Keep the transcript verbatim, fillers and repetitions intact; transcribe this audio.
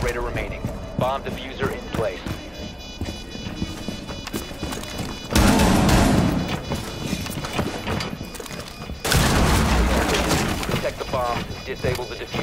operator remaining. Bomb diffuser in place. Protect the bomb. Disable the diffuser.